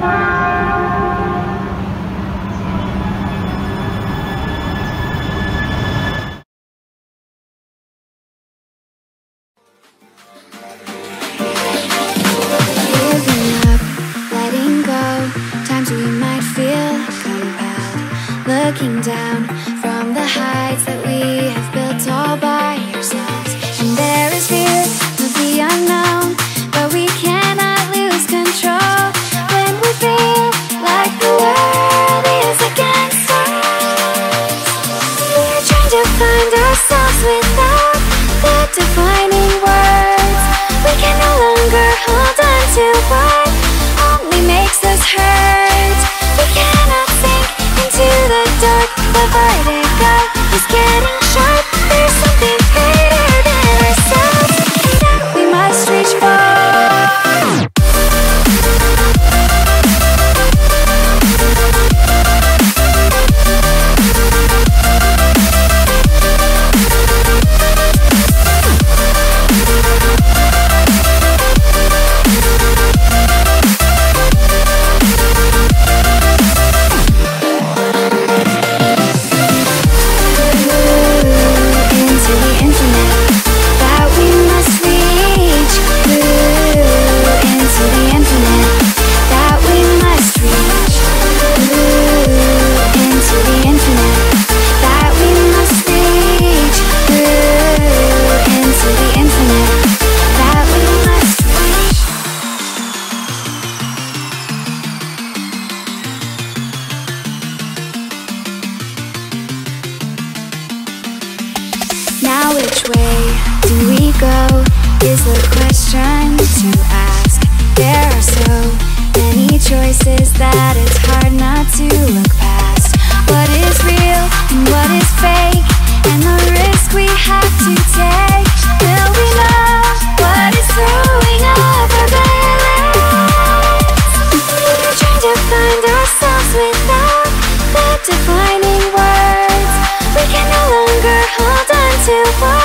Looking down from the heights that we have built all by ourselves. And there is fear of the unknown, but we cannot lose control when we feel like the world is against us. We're trying to find ourselves without the defining words. We can no longer hold on to what only makes us hurt. We cannot sink into the dark. The vertigo is getting sharp. There's something greater than ourselves that we must reach for. Now which way do we go is the question to ask. There are so many choices that it's hard not to look past. What is real and what is fake, and the risk we have to take. Will we know what is throwing off our balance? We're trying to find ourselves without the defining words. We can no longer hold on to what